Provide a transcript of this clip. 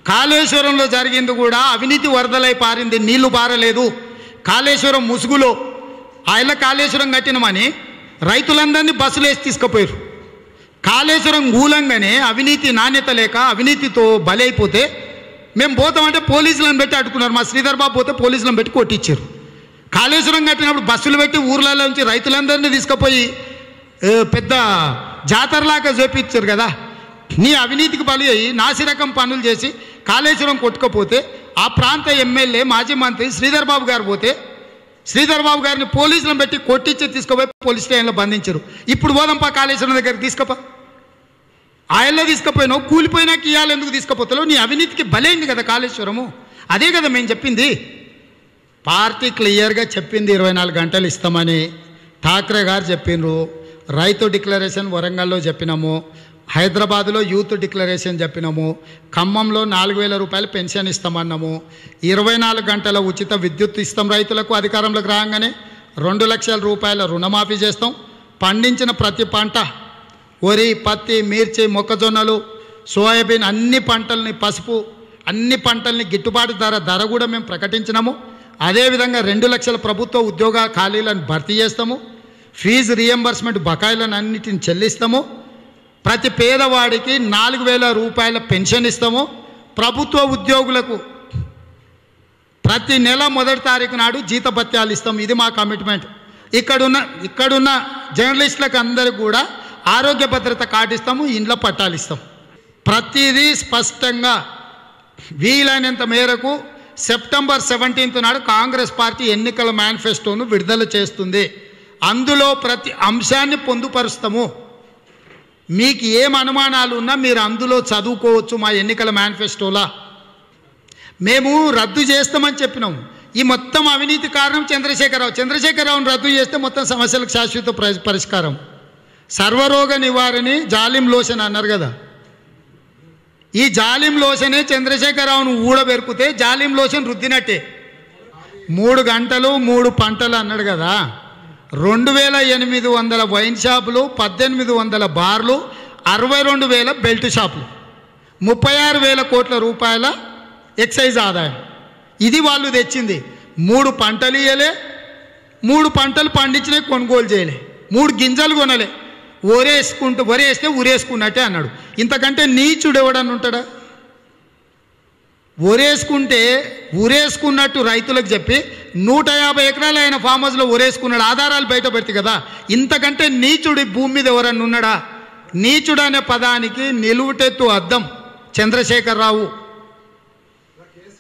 కాళేశ్వరంలో జరిగింది కూడా అవినీతి వరదలై పారింది, నీళ్లు పారలేదు. కాళేశ్వరం ముసుగులో ఆయన కాళేశ్వరం కట్టినమని రైతులందరినీ బస్సులు వేసి తీసుకుపోయారు. కాళేశ్వరం గూలంగానే అవినీతి నాణ్యత లేక అవినీతితో బలైపోతే మేము పోతామంటే పోలీసులను పెట్టి అడ్డుకున్నారు. మా శ్రీధర్ బాబు పోతే పోలీసులను పెట్టి కొట్టించారు. కాళేశ్వరం కట్టినప్పుడు బస్సులు పెట్టి ఊర్లలో నుంచి రైతులందరినీ తీసుకుపోయి పెద్ద జాతరలాగా చూపించారు కదా. నీ అవినీతికి బలి అయ్యి నాసిరకం పనులు చేసి కాళేశ్వరం కొట్టుకపోతే ఆ ప్రాంత ఎమ్మెల్యే మాజీ మంత్రి శ్రీధర్ బాబు గారు పోతే శ్రీధర్ బాబు గారిని పోలీసులను పెట్టి కొట్టించి తీసుకుపోయి పోలీస్ స్టేషన్లో బంధించారు. ఇప్పుడు పోదాంపా కాళేశ్వరం దగ్గరికి తీసుకుపా. ఆయల్లో తీసుకుపోయినావు, కూలిపోయినాక ఇవాళ ఎందుకు తీసుకుపోతావు? నీ అవినీతికి బలైంది కదా కాళేశ్వరము. అదే కదా మేము చెప్పింది. పార్టీ క్లియర్గా చెప్పింది 24 గంటలు ఇస్తామని. ఠాక్రే గారు చెప్పిండ్రు. రైతు డిక్లరేషన్ వరంగల్లో చెప్పినాము, హైదరాబాద్లో యూత్ డిక్లరేషన్ చెప్పినాము, ఖమ్మంలో 4000 రూపాయలు పెన్షన్ ఇస్తామన్నాము, 24 గంటల ఉచిత విద్యుత్ ఇస్తాం రైతులకు. అధికారంలోకి రాగానే 2 లక్షల రూపాయల రుణమాఫీ చేస్తాం. పండించిన ప్రతి పంట, వరి, పత్తి, మిర్చి, మొక్కజొన్నలు, సోయాబీన్ అన్ని పంటల్ని, పసుపు అన్ని పంటల్ని గిట్టుబాటు ధర కూడా మేము ప్రకటించినాము. అదేవిధంగా 2 లక్షల ప్రభుత్వ ఉద్యోగ ఖాళీలను భర్తీ చేస్తాము. ఫీజు రియంబర్స్మెంట్ బకాయిలను అన్నిటిని చెల్లిస్తాము. ప్రతి పేదవాడికి 4000 రూపాయల పెన్షన్ ఇస్తాము. ప్రభుత్వ ఉద్యోగులకు ప్రతి నెల 1వ తారీఖు నాడు జీతభత్యాలు ఇస్తాము. ఇది మా కమిట్మెంట్. ఇక్కడున్న జర్నలిస్టులకు అందరికీ కూడా ఆరోగ్య భద్రత కార్డు ఇస్తాము, ఇండ్ల పట్టాలు ఇస్తాం. ప్రతిదీ స్పష్టంగా వీలైనంత మేరకు సెప్టెంబర్ 17 నాడు కాంగ్రెస్ పార్టీ ఎన్నికల మేనిఫెస్టోను విడుదల చేస్తుంది. అందులో ప్రతి అంశాన్ని పొందుపరుస్తాము. మీకు ఏం అనుమానాలు ఉన్నా మీరు అందులో చదువుకోవచ్చు. మా ఎన్నికల మేనిఫెస్టోలా మేము రద్దు చేస్తామని చెప్పినాము. ఈ మొత్తం అవినీతి కారణం చంద్రశేఖరరావుని రద్దు చేస్తే మొత్తం సమస్యలకు శాశ్వత పరిష్కారం. సర్వరోగ నివారణి జాలిం లోషన్ అన్నారు కదా. ఈ జాలిం లోషనే చంద్రశేఖరరావును ఊడబెరుకుతే జాలిం లోషన్ రుద్దినట్టే. 3 గంటలు 3 పంటలు అన్నాడు కదా. 2800 వైన్ షాపులు, 1800 బార్లు, 62,000 బెల్ట్ షాపులు, 36,000 కోట్ల రూపాయల ఎక్సైజ్ ఆదాయం. ఇది వాళ్ళు తెచ్చింది. 3 పంటలు ఇయ్యలే, 3 పంటలు పండించినా కొనుగోలు చేయలే, 3 గింజలు కొనలే. వరేస్తే ఊరేసుకున్నట్టే అన్నాడు. ఇంతకంటే నీచుడు ఎవడని ఉంటాడా? ఒరేసుకుంటే ఊరేసుకున్నట్టు రైతులకు చెప్పి 150 ఎకరాలు ఆయన ఫామ్ హౌస్లో ఒరేసుకున్నాడు. ఆధారాలు బయట పెడతాయి కదా. ఇంతకంటే నీచుడి భూమి మీద ఎవరన్నా ఉన్నాడా? నీచుడు అనే పదానికి నిలువుటెత్తు అద్దం చంద్రశేఖరరావు.